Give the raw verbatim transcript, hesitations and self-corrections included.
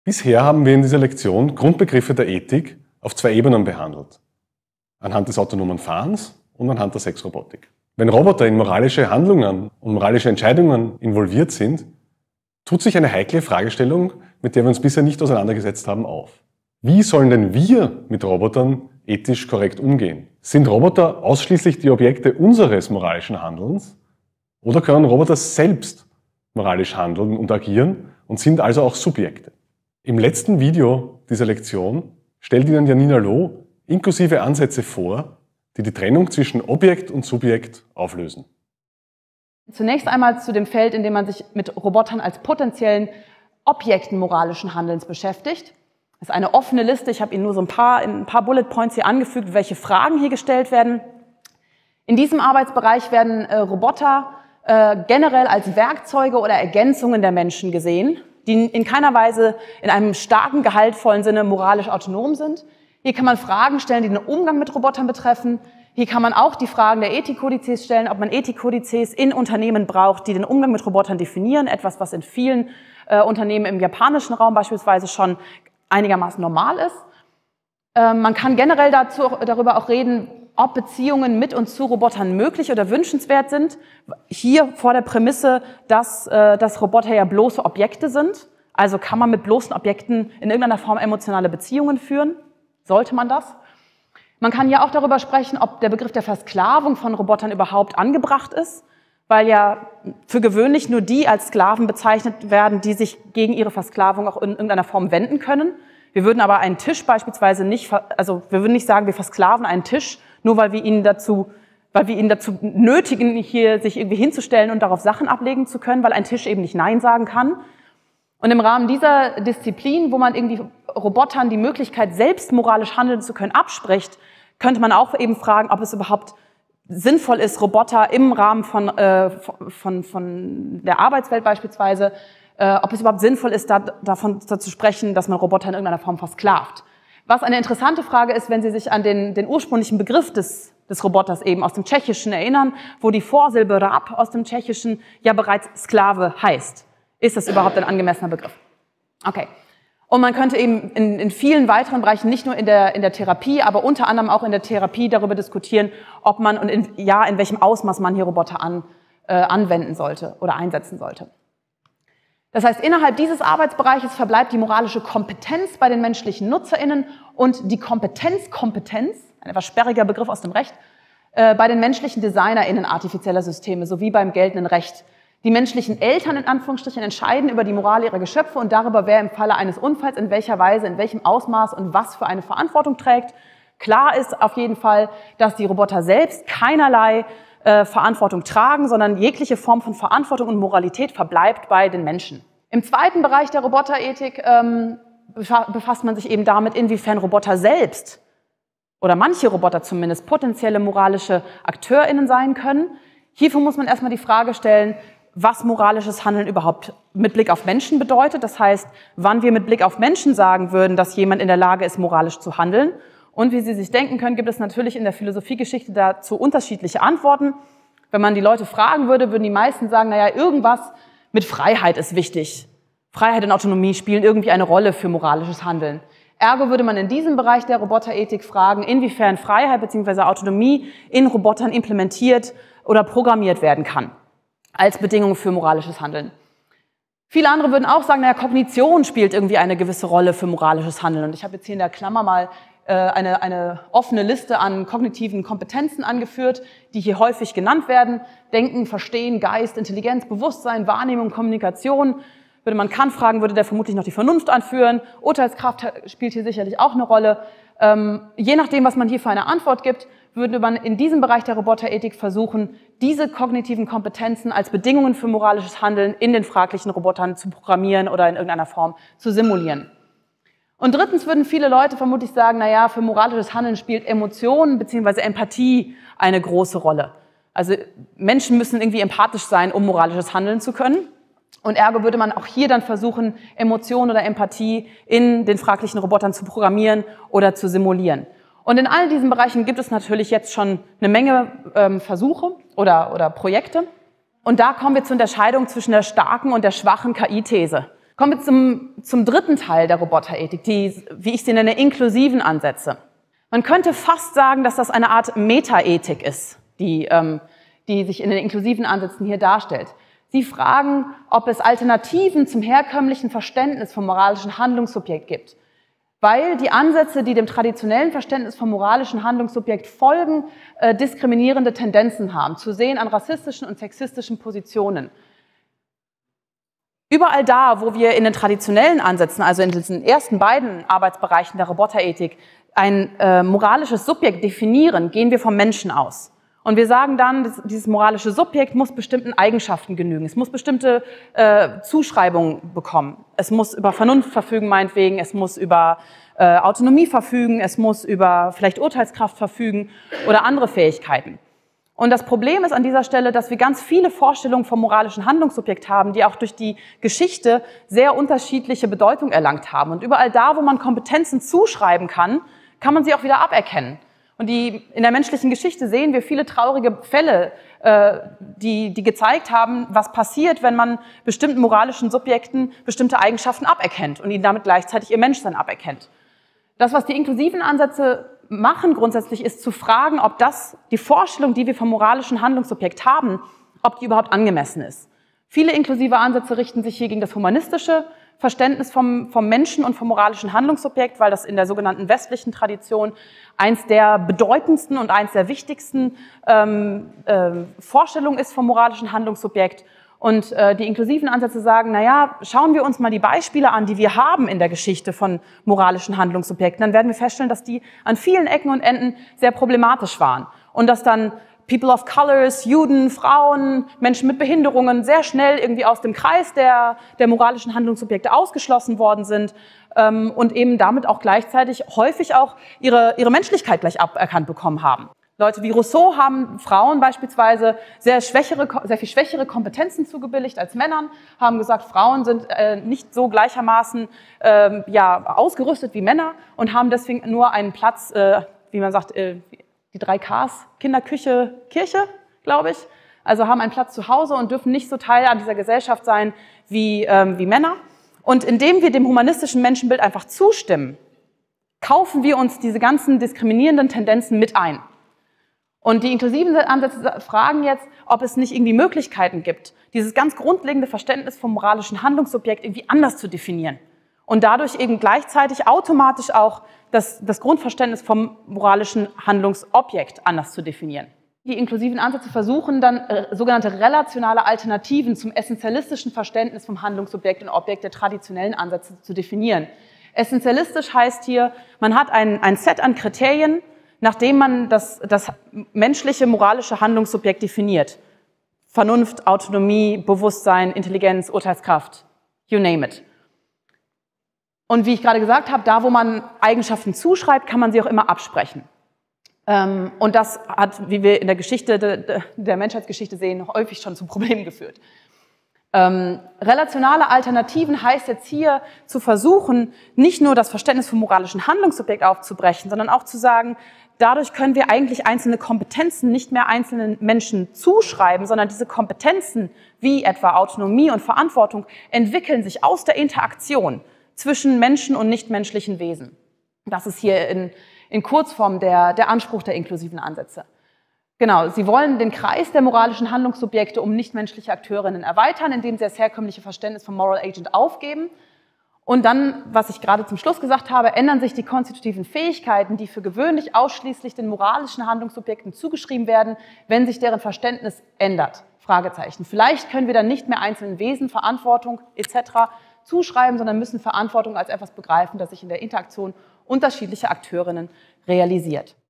Bisher haben wir in dieser Lektion Grundbegriffe der Ethik auf zwei Ebenen behandelt. Anhand des autonomen Fahrens und anhand der Sexrobotik. Wenn Roboter in moralische Handlungen und moralische Entscheidungen involviert sind, tut sich eine heikle Fragestellung, mit der wir uns bisher nicht auseinandergesetzt haben, auf. Wie sollen denn wir mit Robotern ethisch korrekt umgehen? Sind Roboter ausschließlich die Objekte unseres moralischen Handelns oder können Roboter selbst moralisch handeln und agieren und sind also auch Subjekte? Im letzten Video dieser Lektion stellt Ihnen Janina Loh inklusive Ansätze vor, die die Trennung zwischen Objekt und Subjekt auflösen. Zunächst einmal zu dem Feld, in dem man sich mit Robotern als potenziellen Objekten moralischen Handelns beschäftigt. Das ist eine offene Liste. Ich habe Ihnen nur so ein paar, ein paar Bullet Points hier angefügt, welche Fragen hier gestellt werden. In diesem Arbeitsbereich werden äh, Roboter äh, generell als Werkzeuge oder Ergänzungen der Menschen gesehen, die in keiner Weise in einem starken, gehaltvollen Sinne moralisch autonom sind. Hier kann man Fragen stellen, die den Umgang mit Robotern betreffen. Hier kann man auch die Fragen der Ethikkodizes stellen, ob man Ethikkodizes in Unternehmen braucht, die den Umgang mit Robotern definieren. Etwas, was in vielen äh, Unternehmen im japanischen Raum beispielsweise schon einigermaßen normal ist. Äh, man kann generell dazu, darüber auch reden, ob Beziehungen mit und zu Robotern möglich oder wünschenswert sind. Hier vor der Prämisse, dass, äh, dass Roboter ja bloße Objekte sind. Also kann man mit bloßen Objekten in irgendeiner Form emotionale Beziehungen führen? Sollte man das? Man kann ja auch darüber sprechen, ob der Begriff der Versklavung von Robotern überhaupt angebracht ist, weil ja für gewöhnlich nur die als Sklaven bezeichnet werden, die sich gegen ihre Versklavung auch in irgendeiner Form wenden können. Wir würden aber einen Tisch beispielsweise nicht, also wir würden nicht sagen, wir versklaven einen Tisch, nur weil wir ihn dazu, weil wir ihn dazu nötigen, hier sich irgendwie hinzustellen und darauf Sachen ablegen zu können, weil ein Tisch eben nicht Nein sagen kann. Und im Rahmen dieser Disziplin, wo man irgendwie Robotern die Möglichkeit, selbst moralisch handeln zu können, abspricht, könnte man auch eben fragen, ob es überhaupt sinnvoll ist, Roboter im Rahmen von, äh, von, von der Arbeitswelt beispielsweise, äh, ob es überhaupt sinnvoll ist, da, davon zu sprechen, dass man Roboter in irgendeiner Form versklavt. Was eine interessante Frage ist, wenn Sie sich an den, den ursprünglichen Begriff des, des Roboters eben aus dem Tschechischen erinnern, wo die Vorsilbe Rab aus dem Tschechischen ja bereits Sklave heißt. Ist das überhaupt ein angemessener Begriff? Okay. Und man könnte eben in, in vielen weiteren Bereichen, nicht nur in der, in der Therapie, aber unter anderem auch in der Therapie darüber diskutieren, ob man und in, ja, in welchem Ausmaß man hier Roboter an, äh, anwenden sollte oder einsetzen sollte. Das heißt, innerhalb dieses Arbeitsbereiches verbleibt die moralische Kompetenz bei den menschlichen NutzerInnen und die Kompetenzkompetenz, ein etwas sperriger Begriff aus dem Recht, äh, bei den menschlichen DesignerInnen artifizieller Systeme sowie beim geltenden Recht. Die menschlichen Eltern in Anführungsstrichen entscheiden über die Moral ihrer Geschöpfe und darüber, wer im Falle eines Unfalls in welcher Weise, in welchem Ausmaß und was für eine Verantwortung trägt. Klar ist auf jeden Fall, dass die Roboter selbst keinerlei äh, Verantwortung tragen, sondern jegliche Form von Verantwortung und Moralität verbleibt bei den Menschen. Im zweiten Bereich der Roboterethik ähm, befasst man sich eben damit, inwiefern Roboter selbst oder manche Roboter zumindest potenzielle moralische AkteurInnen sein können. Hierfür muss man erstmal die Frage stellen, was moralisches Handeln überhaupt mit Blick auf Menschen bedeutet. Das heißt, wann wir mit Blick auf Menschen sagen würden, dass jemand in der Lage ist, moralisch zu handeln. Und wie Sie sich denken können, gibt es natürlich in der Philosophiegeschichte dazu unterschiedliche Antworten. Wenn man die Leute fragen würde, würden die meisten sagen, naja, irgendwas mit Freiheit ist wichtig. Freiheit und Autonomie spielen irgendwie eine Rolle für moralisches Handeln. Ergo würde man in diesem Bereich der Roboterethik fragen, inwiefern Freiheit bzw. Autonomie in Robotern implementiert oder programmiert werden kann als Bedingung für moralisches Handeln. Viele andere würden auch sagen, naja, Kognition spielt irgendwie eine gewisse Rolle für moralisches Handeln. Und ich habe jetzt hier in der Klammer mal äh, eine, eine offene Liste an kognitiven Kompetenzen angeführt, die hier häufig genannt werden. Denken, Verstehen, Geist, Intelligenz, Bewusstsein, Wahrnehmung, Kommunikation. Würde man Kant fragen, würde der vermutlich noch die Vernunft anführen. Urteilskraft spielt hier sicherlich auch eine Rolle. Ähm, je nachdem, was man hier für eine Antwort gibt, würde man in diesem Bereich der Roboterethik versuchen, diese kognitiven Kompetenzen als Bedingungen für moralisches Handeln in den fraglichen Robotern zu programmieren oder in irgendeiner Form zu simulieren. Und drittens würden viele Leute vermutlich sagen, na ja, für moralisches Handeln spielt Emotion bzw. Empathie eine große Rolle. Also Menschen müssen irgendwie empathisch sein, um moralisches Handeln zu können. Und ergo würde man auch hier dann versuchen, Emotion oder Empathie in den fraglichen Robotern zu programmieren oder zu simulieren. Und in all diesen Bereichen gibt es natürlich jetzt schon eine Menge ähm, Versuche oder, oder Projekte. Und da kommen wir zur Unterscheidung zwischen der starken und der schwachen K I-These. Kommen wir zum, zum dritten Teil der Roboterethik, die, wie ich sie nenne, inklusiven Ansätze. Man könnte fast sagen, dass das eine Art Metaethik ist, die, ähm, die sich in den inklusiven Ansätzen hier darstellt. Sie fragen, ob es Alternativen zum herkömmlichen Verständnis vom moralischen Handlungssubjekt gibt. Weil die Ansätze, die dem traditionellen Verständnis vom moralischen Handlungssubjekt folgen, äh, diskriminierende Tendenzen haben, zu sehen an rassistischen und sexistischen Positionen. Überall da, wo wir in den traditionellen Ansätzen, also in diesen ersten beiden Arbeitsbereichen der Roboterethik, ein äh, moralisches Subjekt definieren, gehen wir vom Menschen aus. Und wir sagen dann, dieses moralische Subjekt muss bestimmten Eigenschaften genügen. Es muss bestimmte äh, Zuschreibungen bekommen. Es muss über Vernunft verfügen, meinetwegen. Es muss über äh, Autonomie verfügen. Es muss über vielleicht Urteilskraft verfügen oder andere Fähigkeiten. Und das Problem ist an dieser Stelle, dass wir ganz viele Vorstellungen vom moralischen Handlungssubjekt haben, die auch durch die Geschichte sehr unterschiedliche Bedeutung erlangt haben. Und überall da, wo man Kompetenzen zuschreiben kann, kann man sie auch wieder aberkennen. Und die, in der menschlichen Geschichte sehen wir viele traurige Fälle, äh, die, die gezeigt haben, was passiert, wenn man bestimmten moralischen Subjekten bestimmte Eigenschaften aberkennt und ihnen damit gleichzeitig ihr Menschsein aberkennt. Das, was die inklusiven Ansätze machen grundsätzlich, ist zu fragen, ob das, die Vorstellung, die wir vom moralischen Handlungssubjekt haben, ob die überhaupt angemessen ist. Viele inklusive Ansätze richten sich hier gegen das humanistische Verständnis vom, vom Menschen und vom moralischen Handlungssubjekt, weil das in der sogenannten westlichen Tradition eins der bedeutendsten und eins der wichtigsten ähm, äh, Vorstellungen ist vom moralischen Handlungssubjekt. Und äh, die inklusiven Ansätze sagen, na ja, schauen wir uns mal die Beispiele an, die wir haben in der Geschichte von moralischen Handlungssubjekten, dann werden wir feststellen, dass die an vielen Ecken und Enden sehr problematisch waren. Und dass dann People of Colors, Juden, Frauen, Menschen mit Behinderungen sehr schnell irgendwie aus dem Kreis der, der moralischen Handlungssubjekte ausgeschlossen worden sind ähm, und eben damit auch gleichzeitig häufig auch ihre, ihre Menschlichkeit gleich aberkannt bekommen haben. Leute wie Rousseau haben Frauen beispielsweise sehr, schwächere, sehr viel schwächere Kompetenzen zugebilligt als Männern, haben gesagt, Frauen sind äh, nicht so gleichermaßen äh, ja, ausgerüstet wie Männer und haben deswegen nur einen Platz, äh, wie man sagt, äh, die drei Ks, Kinder, Küche, Kirche, glaube ich. Also haben einen Platz zu Hause und dürfen nicht so Teil an dieser Gesellschaft sein wie, ähm, wie Männer. Und indem wir dem humanistischen Menschenbild einfach zustimmen, kaufen wir uns diese ganzen diskriminierenden Tendenzen mit ein. Und die inklusiven Ansätze fragen jetzt, ob es nicht irgendwie Möglichkeiten gibt, dieses ganz grundlegende Verständnis vom moralischen Handlungssubjekt irgendwie anders zu definieren. Und dadurch eben gleichzeitig automatisch auch das, das Grundverständnis vom moralischen Handlungsobjekt anders zu definieren. Die inklusiven Ansätze versuchen dann äh, sogenannte relationale Alternativen zum essentialistischen Verständnis vom Handlungsobjekt und Objekt der traditionellen Ansätze zu definieren. Essentialistisch heißt hier, man hat ein, ein Set an Kriterien, nachdem man das, das menschliche moralische Handlungssubjekt definiert. Vernunft, Autonomie, Bewusstsein, Intelligenz, Urteilskraft, you name it. Und wie ich gerade gesagt habe, da wo man Eigenschaften zuschreibt, kann man sie auch immer absprechen. Und das hat, wie wir in der Geschichte der Menschheitsgeschichte sehen, häufig schon zu Problemen geführt. Ähm, relationale Alternativen heißt jetzt hier zu versuchen, nicht nur das Verständnis vom moralischen Handlungssubjekt aufzubrechen, sondern auch zu sagen, dadurch können wir eigentlich einzelne Kompetenzen nicht mehr einzelnen Menschen zuschreiben, sondern diese Kompetenzen wie etwa Autonomie und Verantwortung entwickeln sich aus der Interaktion zwischen Menschen und nichtmenschlichen Wesen. Das ist hier in, in Kurzform der, der Anspruch der inklusiven Ansätze. Genau, sie wollen den Kreis der moralischen Handlungssubjekte um nichtmenschliche Akteurinnen erweitern, indem sie das herkömmliche Verständnis vom Moral Agent aufgeben. Und dann, was ich gerade zum Schluss gesagt habe, ändern sich die konstitutiven Fähigkeiten, die für gewöhnlich ausschließlich den moralischen Handlungssubjekten zugeschrieben werden, wenn sich deren Verständnis ändert. Fragezeichen. Vielleicht können wir dann nicht mehr einzelnen Wesen Verantwortung et cetera zuschreiben, sondern müssen Verantwortung als etwas begreifen, das sich in der Interaktion unterschiedlicher Akteurinnen realisiert.